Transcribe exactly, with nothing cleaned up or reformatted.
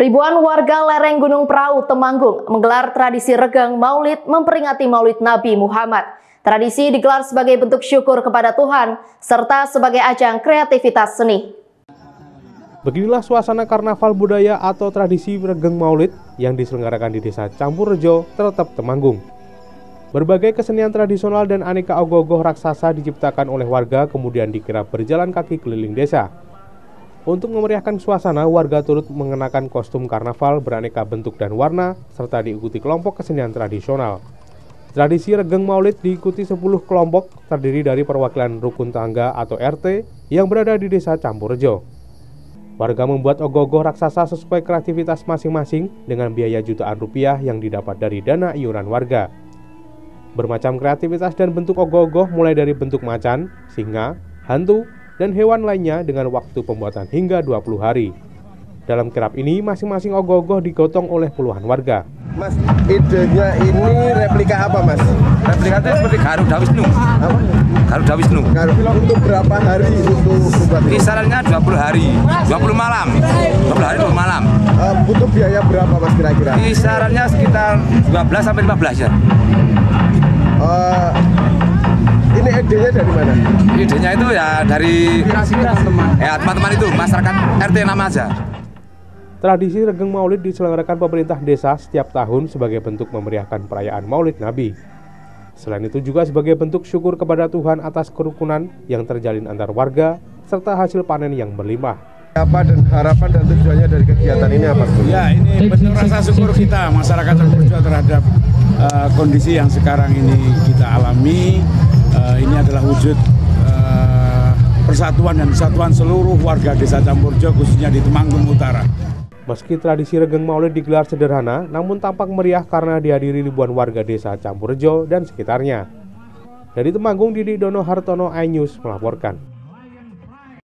Ribuan warga lereng Gunung Prau, Temanggung menggelar tradisi regang Maulid memperingati Maulid Nabi Muhammad. Tradisi digelar sebagai bentuk syukur kepada Tuhan serta sebagai ajang kreativitas seni. Beginilah suasana karnaval budaya atau tradisi regang Maulid yang diselenggarakan di Desa Campurrejo, Teletep, Temanggung. Berbagai kesenian tradisional dan aneka ogoh-ogoh raksasa diciptakan oleh warga kemudian dikirap berjalan kaki keliling desa. Untuk memeriahkan suasana, warga turut mengenakan kostum karnaval beraneka bentuk dan warna, serta diikuti kelompok kesenian tradisional. Tradisi regang Maulid diikuti sepuluh kelompok, terdiri dari perwakilan rukun tangga atau R T yang berada di Desa Campurrejo. Warga membuat ogoh-ogoh raksasa sesuai kreativitas masing-masing dengan biaya jutaan rupiah yang didapat dari dana iuran warga. Bermacam kreativitas dan bentuk ogoh-ogoh mulai dari bentuk macan, singa, hantu, dan hewan lainnya dengan waktu pembuatan hingga dua puluh hari. Dalam kirap ini, masing-masing ogoh-ogoh digotong oleh puluhan warga. Mas, idenya ini replika apa, Mas? Replika itu seperti Garuda Wisnu. Apa? Garuda Wisnu. Garuda. Untuk berapa hari untuk membuat ini? Kisarannya dua puluh hari, dua puluh malam. dua puluh hari, dua puluh malam. Uh, butuh biaya berapa, Mas, kira-kira? Kisarannya sekitar dua belas sampai lima belas ya. Uh, Ini idenya dari mana? Idenya itu ya dari ya teman-teman itu, masyarakat R T nama aja. Tradisi regang Maulid diselenggarakan pemerintah desa setiap tahun sebagai bentuk memeriahkan perayaan Maulid Nabi. Selain itu juga sebagai bentuk syukur kepada Tuhan atas kerukunan yang terjalin antar warga serta hasil panen yang berlimpah. Apa dan harapan dan tujuannya dari kegiatan ini apa? Ya, ini bentuk rasa syukur kita masyarakat Campurrejo terhadap uh, kondisi yang sekarang ini kita alami. Uh, ini adalah wujud uh, persatuan dan kesatuan seluruh warga Desa Campurrejo khususnya di Temanggung Utara. Meski tradisi regang Maulid digelar sederhana, namun tampak meriah karena dihadiri ribuan warga Desa Campurrejo dan sekitarnya. Dari Temanggung, Didi Dono Hartono, iNews melaporkan.